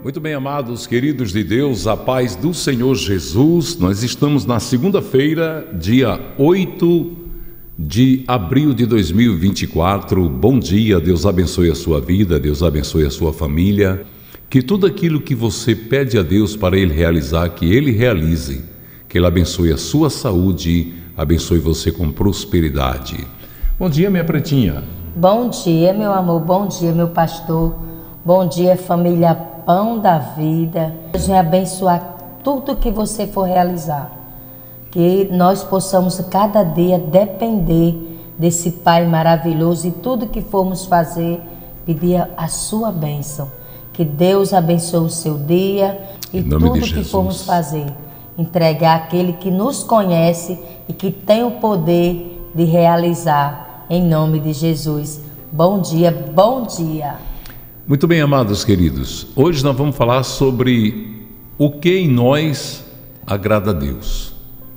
Muito bem, amados, queridos de Deus, a paz do Senhor Jesus. Nós estamos na segunda-feira, dia 8 de abril de 2024. Bom dia, Deus abençoe a sua vida, Deus abençoe a sua família. Que tudo aquilo que você pede a Deus para Ele realizar, que Ele realize. Que Ele abençoe a sua saúde, abençoe você com prosperidade. Bom dia, minha pretinha. Bom dia, meu amor. Bom dia, meu pastor. Bom dia, família Pão da Vida. Deus vai abençoar tudo que você for realizar. Que nós possamos cada dia depender desse Pai maravilhoso e tudo que formos fazer, pedir a sua bênção. Que Deus abençoe o seu dia e tudo que formos fazer, entregar àquele que nos conhece e que tem o poder de realizar, em nome de Jesus. Bom dia, bom dia. Muito bem, amados queridos, hoje nós vamos falar sobre o que em nós agrada a Deus.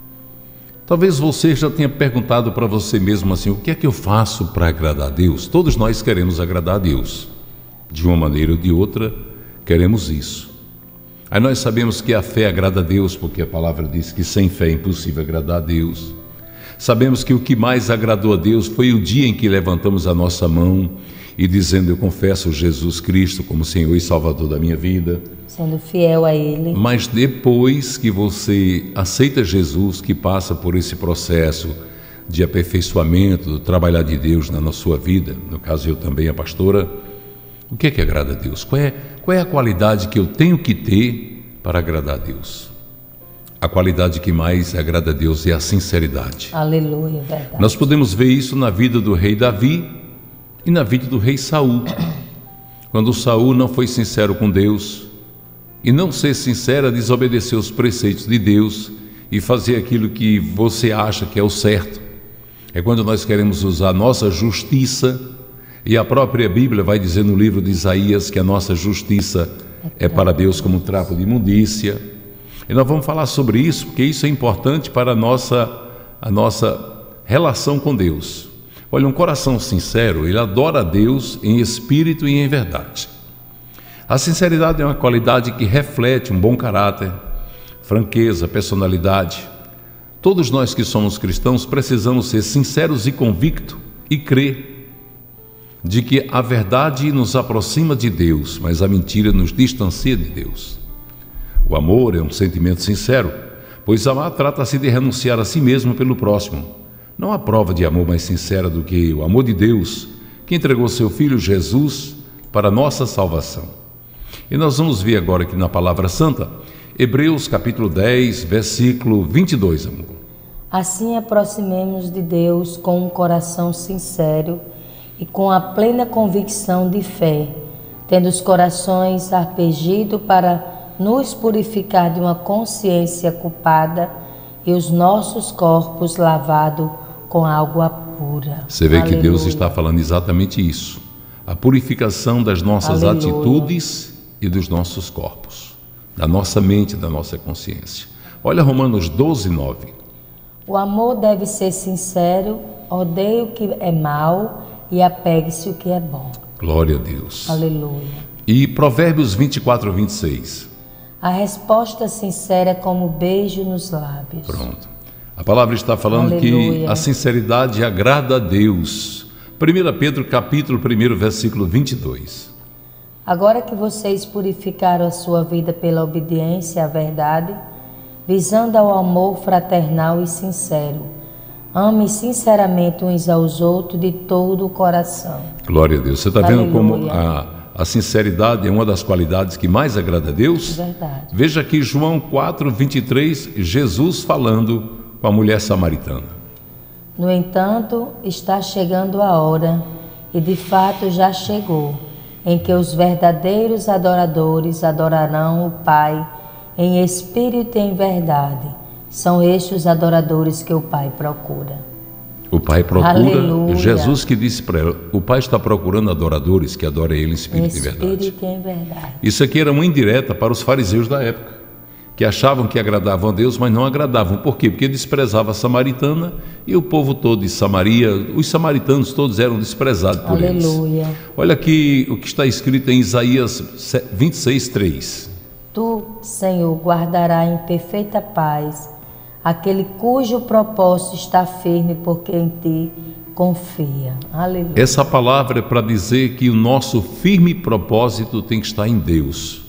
Talvez você já tenha perguntado para você mesmo assim, o que é que eu faço para agradar a Deus? Todos nós queremos agradar a Deus, de uma maneira ou de outra, queremos isso. Aí nós sabemos que a fé agrada a Deus, porque a palavra diz que sem fé é impossível agradar a Deus. Sabemos que o que mais agradou a Deus foi o dia em que levantamos a nossa mão e dizendo, eu confesso Jesus Cristo como Senhor e Salvador da minha vida. Sendo fiel a Ele. Mas depois que você aceita Jesus, que passa por esse processo de aperfeiçoamento, do trabalhar de Deus na sua vida, no caso eu também, a pastora, o que é que agrada a Deus? Qual é a qualidade que eu tenho que ter para agradar a Deus? A qualidade que mais agrada a Deus é a sinceridade. Aleluia, verdade. Nós podemos ver isso na vida do rei Davi e na vida do rei Saul. Quando Saul não foi sincero com Deus, e não ser sincero, desobedecer os preceitos de Deus e fazer aquilo que você acha que é o certo. É quando nós queremos usar a nossa justiça, e a própria Bíblia vai dizer no livro de Isaías que a nossa justiça é para Deus como um trapo de imundícia. E nós vamos falar sobre isso, porque isso é importante para a nossa relação com Deus. Olha, um coração sincero, ele adora a Deus em espírito e em verdade. A sinceridade é uma qualidade que reflete um bom caráter, franqueza, personalidade. Todos nós que somos cristãos precisamos ser sinceros e convictos e crer de que a verdade nos aproxima de Deus, mas a mentira nos distancia de Deus. O amor é um sentimento sincero, pois amar trata-se de renunciar a si mesmo pelo próximo. Não há prova de amor mais sincera do que o amor de Deus, que entregou seu Filho Jesus para a nossa salvação. E nós vamos ver agora aqui na Palavra Santa, Hebreus capítulo 10, versículo 22, amor. Assim aproximemos de Deus com um coração sincero e com a plena convicção de fé, tendo os corações arpegidos para nos purificar de uma consciência culpada e os nossos corpos lavados com água pura. Você vê que Deus está falando exatamente isso. A purificação das nossas atitudes e dos nossos corpos, da nossa mente, da nossa consciência. Olha Romanos 12, 9. O amor deve ser sincero, odeie o que é mal e apegue-se o que é bom. Glória a Deus. Aleluia. E Provérbios 24, 26. A resposta sincera é como beijo nos lábios. Pronto. A palavra está falando que a sinceridade agrada a Deus. 1 Pedro capítulo 1, versículo 22. Agora que vocês purificaram a sua vida pela obediência à verdade, visando ao amor fraternal e sincero, ame sinceramente uns aos outros de todo o coração. Glória a Deus. Você está vendo como a sinceridade é uma das qualidades que mais agrada a Deus? Verdade. Veja aqui João 4, 23, Jesus falando com a mulher samaritana. No entanto, está chegando a hora, e de fato já chegou, em que os verdadeiros adoradores adorarão o Pai em espírito e em verdade. São estes os adoradores que o Pai procura. O Pai procura, Aleluia. Jesus que disse para ela, o Pai está procurando adoradores que adorem Ele em espírito e verdade. Espírito e em verdade. Isso aqui era uma indireta para os fariseus da época, que achavam que agradavam a Deus, mas não agradavam. Por quê? Porque desprezava a samaritana e o povo todo de Samaria, os samaritanos todos eram desprezados por eles. Aleluia. Olha aqui o que está escrito em Isaías 26:3. Tu, Senhor, guardará em perfeita paz aquele cujo propósito está firme, porque em ti confia. Aleluia. Essa palavra é para dizer que o nosso firme propósito tem que estar em Deus.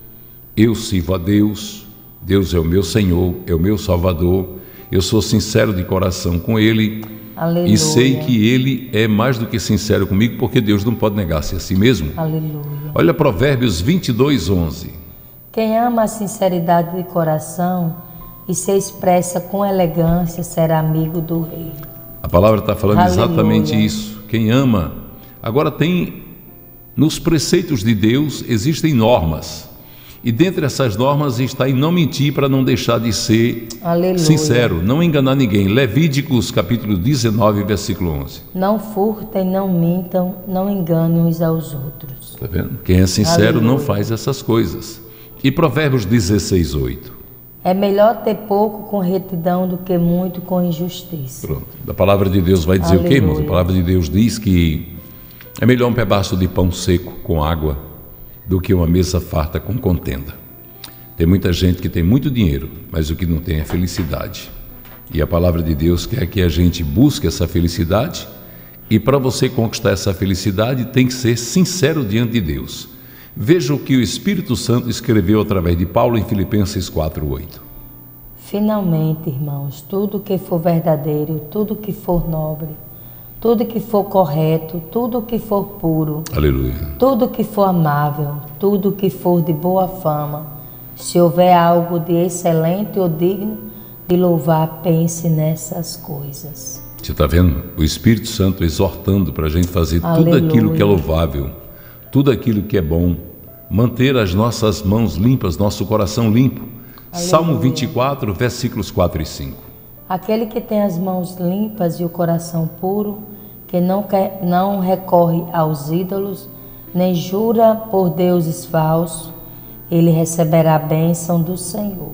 Eu sirvo a Deus, Deus é o meu Senhor, é o meu Salvador, eu sou sincero de coração com Ele. Aleluia. E sei que Ele é mais do que sincero comigo, porque Deus não pode negar-se a si mesmo. Aleluia. Olha Provérbios 22:11. Quem ama a sinceridade de coração e se expressa com elegância será amigo do rei. A palavra está falando Aleluia. exatamente isso. Quem ama. Agora tem, nos preceitos de Deus existem normas. E dentre essas normas está em não mentir, para não deixar de ser Aleluia. sincero, não enganar ninguém. Levíticos capítulo 19, versículo 11. Não furtem, não mintam, não enganem uns aos outros. Está vendo? Quem é sincero Aleluia. não faz essas coisas. E Provérbios 16:8. É melhor ter pouco com retidão do que muito com injustiça. Pronto. A palavra de Deus vai dizer o quê, irmãos? A palavra de Deus diz que é melhor um pedaço de pão seco com água do que uma mesa farta com contenda. Tem muita gente que tem muito dinheiro, mas o que não tem é felicidade. E a palavra de Deus quer que a gente busque essa felicidade, e para você conquistar essa felicidade tem que ser sincero diante de Deus. Veja o que o Espírito Santo escreveu através de Paulo em Filipenses 4:8. Finalmente, irmãos, tudo que for verdadeiro, tudo que for nobre, tudo que for correto, tudo que for puro, Aleluia. tudo que for amável, tudo que for de boa fama, se houver algo de excelente ou digno de louvar, pense nessas coisas. Você está vendo? O Espírito Santo exortando para a gente fazer tudo Aleluia. aquilo que é louvável, tudo aquilo que é bom, manter as nossas mãos limpas, nosso coração limpo. Aleluia. Salmo 24, versículos 4 e 5. Aquele que tem as mãos limpas e o coração puro, que não recorre aos ídolos, nem jura por deuses falsos, ele receberá a bênção do Senhor.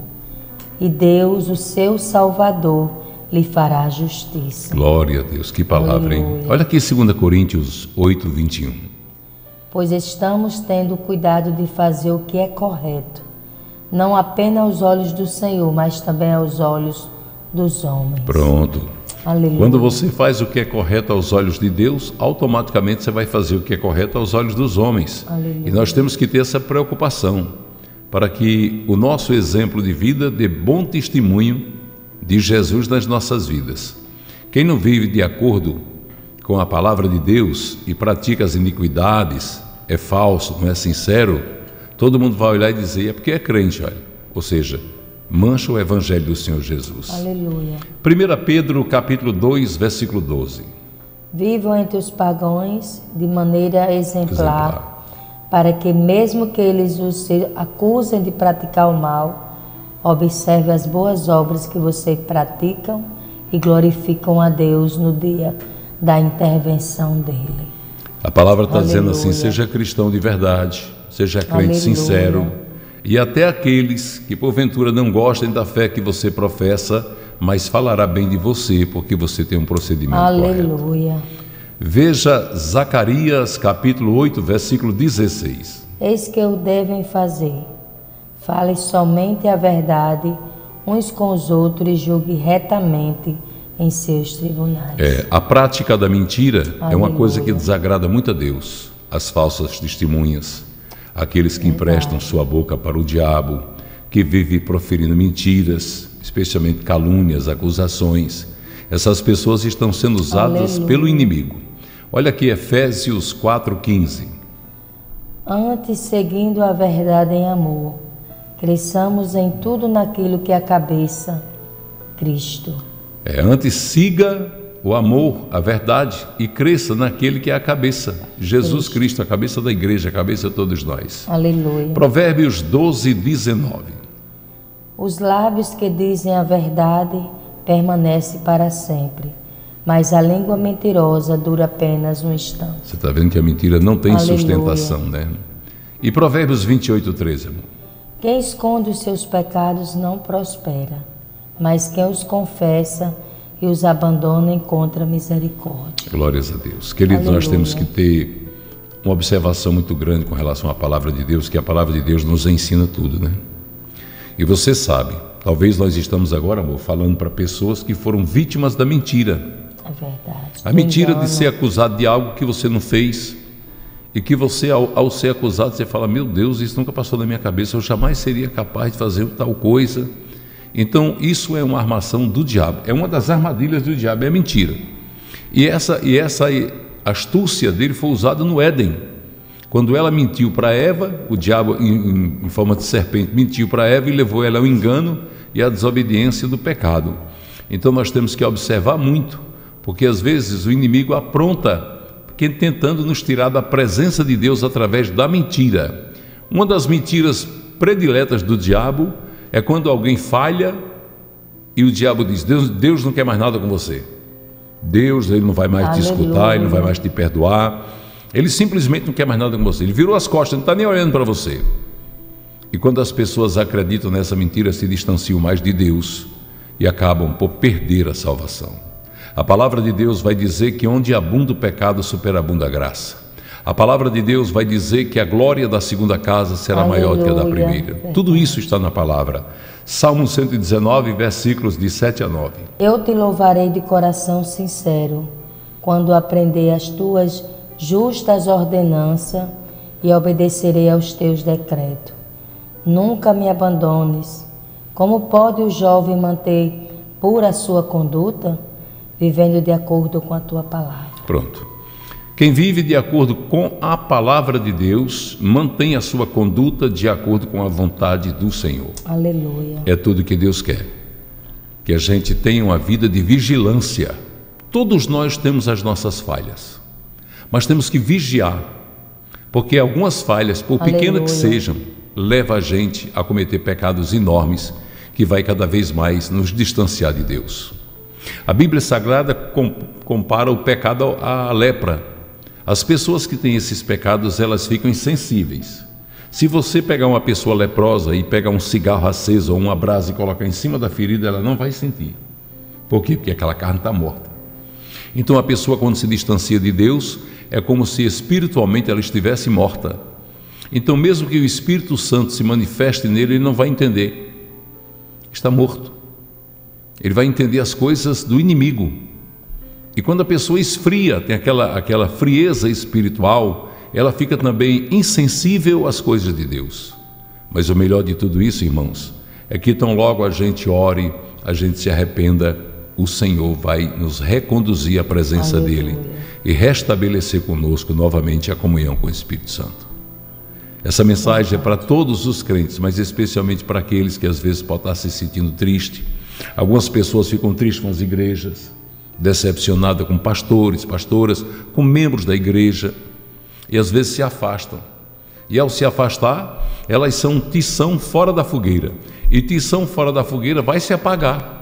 E Deus, o seu Salvador, lhe fará justiça. Glória a Deus, que palavra, hein? Aleluia. Olha aqui 2 Coríntios 8, 21. Pois estamos tendo cuidado de fazer o que é correto, não apenas aos olhos do Senhor, mas também aos olhos dos homens. Pronto. Aleluia. Quando você faz o que é correto aos olhos de Deus, automaticamente você vai fazer o que é correto aos olhos dos homens. Aleluia. E nós temos que ter essa preocupação, para que o nosso exemplo de vida dê bom testemunho de Jesus nas nossas vidas. Quem não vive de acordo com a palavra de Deus e pratica as iniquidades, é falso, não é sincero, todo mundo vai olhar e dizer, é porque é crente, olha. Ou seja, mancha o evangelho do Senhor Jesus. Aleluia. 1 Pedro capítulo 2, versículo 12. Vivam entre os pagãos de maneira exemplar, para que mesmo que eles os acusem de praticar o mal, observe as boas obras que vocês praticam e glorificam a Deus no dia da intervenção dele. A palavra está dizendo assim, Aleluia. seja cristão de verdade, seja crente Aleluia. sincero, e até aqueles que porventura não gostem da fé que você professa, mas falará bem de você, porque você tem um procedimento correto. Aleluia. Veja Zacarias capítulo 8, versículo 16. Eis que o devem fazer. Fale somente a verdade uns com os outros e julgue retamente em seus tribunais. A prática da mentira é uma Aleluia. coisa que desagrada muito a Deus. As falsas testemunhas, aqueles que emprestam sua boca para o diabo, que vivem proferindo mentiras, especialmente calúnias, acusações. Essas pessoas estão sendo usadas Aleluia. pelo inimigo. Olha aqui Efésios 4:15. Antes, seguindo a verdade em amor, cresçamos em tudo naquilo que é a cabeça, Cristo. Antes siga o amor, a verdade, e cresça naquele que é a cabeça, Jesus Cristo, a cabeça da igreja, a cabeça de todos nós. Aleluia. Provérbios 12, 19. Os lábios que dizem a verdade permanecem para sempre, mas a língua mentirosa dura apenas um instante. Você está vendo que a mentira não tem Aleluia. sustentação, né? E Provérbios 28, 13, irmão. Quem esconde os seus pecados não prospera, mas quem os confessa e os abandona encontra misericórdia. Glórias a Deus. Queridos, Aleluia. nós temos que ter uma observação muito grande com relação à palavra de Deus, que a palavra de Deus nos ensina tudo, né? E você sabe, talvez nós estamos agora, amor, falando para pessoas que foram vítimas da mentira. É verdade. A mentira de ser acusado de algo que você não fez e que você, ao ser acusado, você fala, meu Deus, isso nunca passou na minha cabeça, eu jamais seria capaz de fazer tal coisa. Então, isso é uma armação do diabo, é uma das armadilhas do diabo, é a mentira. E essa astúcia dele foi usada no Éden. Quando ela mentiu para Eva, o diabo, em forma de serpente, mentiu para Eva e levou ela ao engano e à desobediência do pecado. Então, nós temos que observar muito, porque às vezes o inimigo apronta, tentando nos tirar da presença de Deus através da mentira. Uma das mentiras prediletas do diabo é quando alguém falha e o diabo diz, Deus não quer mais nada com você. Deus, ele não vai mais te escutar, ele não vai mais te perdoar. Ele simplesmente não quer mais nada com você. Ele virou as costas, não está nem olhando para você. E quando as pessoas acreditam nessa mentira, se distanciam mais de Deus e acabam por perder a salvação. A palavra de Deus vai dizer que onde abunda o pecado, superabunda a graça. A palavra de Deus vai dizer que a glória da segunda casa será maior do que a da primeira. Tudo isso está na palavra. Salmo 119, versículos de 7 a 9. Eu te louvarei de coração sincero, quando aprender as tuas justas ordenanças e obedecerei aos teus decretos. Nunca me abandones. Como pode o jovem manter pura a sua conduta? Vivendo de acordo com a tua palavra. Pronto. Quem vive de acordo com a palavra de Deus, mantém a sua conduta de acordo com a vontade do Senhor. Aleluia. É tudo que Deus quer. Que a gente tenha uma vida de vigilância. Todos nós temos as nossas falhas, mas temos que vigiar, porque algumas falhas, por pequenas que sejam, levam a gente a cometer pecados enormes, que vai cada vez mais nos distanciar de Deus. A Bíblia Sagrada compara o pecado à lepra. As pessoas que têm esses pecados, elas ficam insensíveis. Se você pegar uma pessoa leprosa e pegar um cigarro aceso ou uma brasa e colocar em cima da ferida, ela não vai sentir. Por quê? Porque aquela carne está morta. Então a pessoa, quando se distancia de Deus, é como se espiritualmente ela estivesse morta. Então, mesmo que o Espírito Santo se manifeste nele, ele não vai entender. Está morto. Ele vai entender as coisas do inimigo. E quando a pessoa esfria, tem aquela frieza espiritual, ela fica também insensível às coisas de Deus. Mas o melhor de tudo isso, irmãos, é que tão logo a gente ore, a gente se arrependa, o Senhor vai nos reconduzir à presença dEle e restabelecer conosco novamente a comunhão com o Espírito Santo. Essa mensagem é para todos os crentes, mas especialmente para aqueles que às vezes podem estar se sentindo tristes. Algumas pessoas ficam tristes com as igrejas, decepcionadas com pastores, pastoras, com membros da igreja, e às vezes se afastam. E ao se afastar, elas são um tição fora da fogueira. E tição fora da fogueira vai se apagar.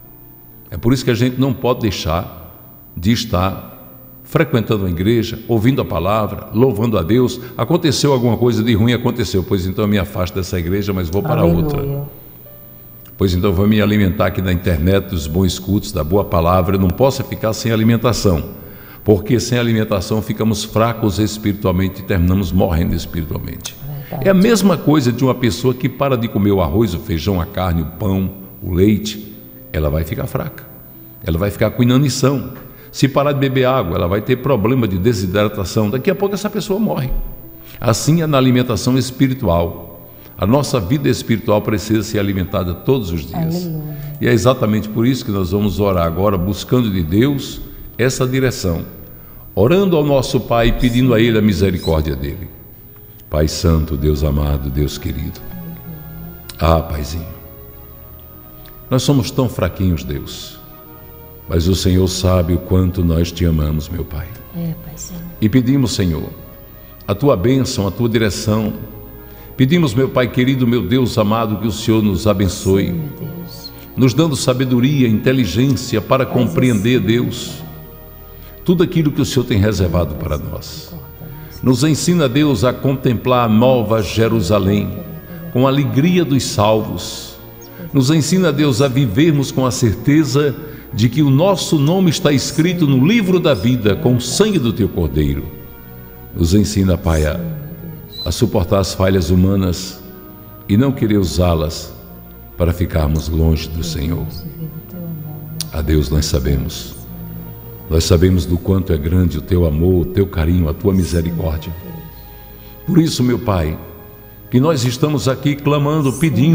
É por isso que a gente não pode deixar de estar frequentando a igreja, ouvindo a palavra, louvando a Deus. Aconteceu alguma coisa de ruim, aconteceu, pois então eu me afasto dessa igreja, mas vou para outra. Pois então eu vou me alimentar aqui na internet dos bons cultos, da boa palavra. Eu não posso ficar sem alimentação, porque sem alimentação ficamos fracos espiritualmente e terminamos morrendo espiritualmente. É a mesma coisa de uma pessoa que para de comer o arroz, o feijão, a carne, o pão, o leite, ela vai ficar fraca, ela vai ficar com inanição. Se parar de beber água, ela vai ter problema de desidratação. Daqui a pouco essa pessoa morre. Assim é na alimentação espiritual. A nossa vida espiritual precisa ser alimentada todos os dias. Aleluia. E é exatamente por isso que nós vamos orar agora, buscando de Deus essa direção. Orando ao nosso Pai, pedindo a Ele a misericórdia dEle. Pai Santo, Deus amado, Deus querido. Ah, Paizinho, nós somos tão fraquinhos, Deus. Mas o Senhor sabe o quanto nós te amamos, meu Pai. Paizinho. E pedimos, Senhor, a Tua bênção, a Tua direção. Pedimos, meu Pai querido, meu Deus amado, que o Senhor nos abençoe. Sim, meu Deus. Nos dando sabedoria, inteligência para compreender, Deus, tudo aquilo que o Senhor tem reservado para nós. Nos ensina, Deus, a contemplar a nova Jerusalém, com a alegria dos salvos. Nos ensina, Deus, a vivermos com a certeza de que o nosso nome está escrito no livro da vida com o sangue do teu Cordeiro. Nos ensina, Pai, a suportar as falhas humanas e não querer usá-las para ficarmos longe do Senhor. A Deus, nós sabemos do quanto é grande o teu amor, o teu carinho, a tua misericórdia. Por isso, meu Pai, que nós estamos aqui clamando,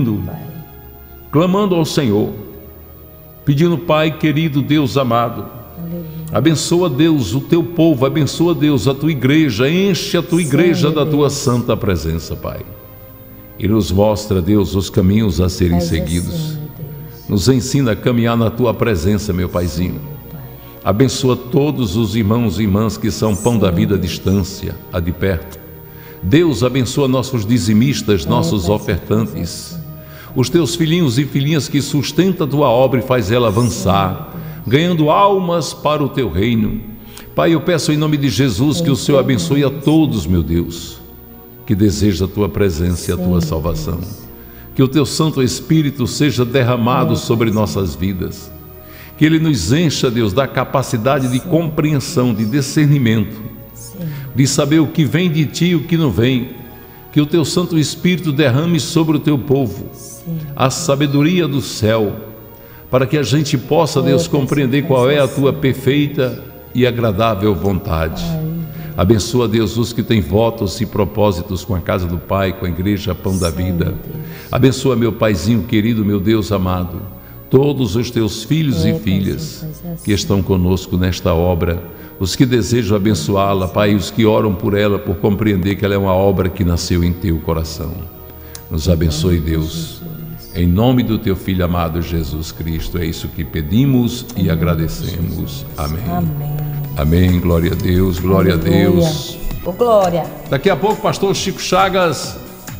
clamando ao Senhor, pedindo, Pai querido, Deus amado, abençoa, Deus, o teu povo, abençoa, Deus, a tua igreja, enche a tua igreja da tua santa presença, Pai, e nos mostra, Deus, os caminhos a serem seguidos. Nos ensina a caminhar na tua presença, meu Paizinho. Abençoa todos os irmãos e irmãs que são pão da vida à distância, a de perto. Deus, abençoa nossos dizimistas, nossos ofertantes, os teus filhinhos e filhinhas que sustenta a tua obra e faz ela avançar, ganhando almas para o teu reino. Pai, eu peço em nome de Jesus que o Senhor abençoe a todos, meu Deus, que deseja a tua presença e a tua salvação. Que o teu Santo Espírito seja derramado sobre nossas vidas. Que ele nos encha, Deus, da capacidade de compreensão, de discernimento, de saber o que vem de ti e o que não vem. Que o teu Santo Espírito derrame sobre o teu povo a sabedoria do céu, para que a gente possa, Deus, compreender qual é a tua perfeita e agradável vontade. Abençoa, Deus, os que têm votos e propósitos com a casa do Pai, com a igreja Pão da Vida. Abençoa, meu Paizinho querido, meu Deus amado, todos os teus filhos e filhas que estão conosco nesta obra, os que desejam abençoá-la, Pai, os que oram por ela, por compreender que ela é uma obra que nasceu em teu coração. Nos abençoe, Deus, em nome do teu Filho amado Jesus Cristo. É isso que pedimos e agradecemos. Amém. Amém. Glória a Deus, glória a Deus. Glória. Daqui a pouco, pastor Chico Chagas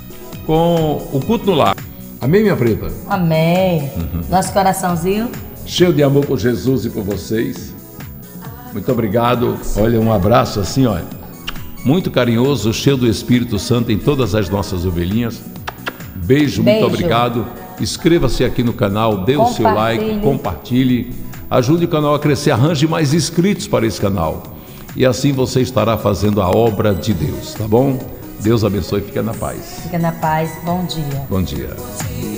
com o culto no lar. Amém, minha preta? Amém. Nosso coraçãozinho cheio de amor por Jesus e por vocês. Muito obrigado. Olha, um abraço assim, olha, muito carinhoso, cheio do Espírito Santo em todas as nossas ovelhinhas. Beijo. Muito obrigado. Inscreva-se aqui no canal, dê o seu like, compartilhe, ajude o canal a crescer, arranje mais inscritos para esse canal. E assim você estará fazendo a obra de Deus, tá bom? Deus abençoe, fica na paz. Fica na paz, bom dia. Bom dia.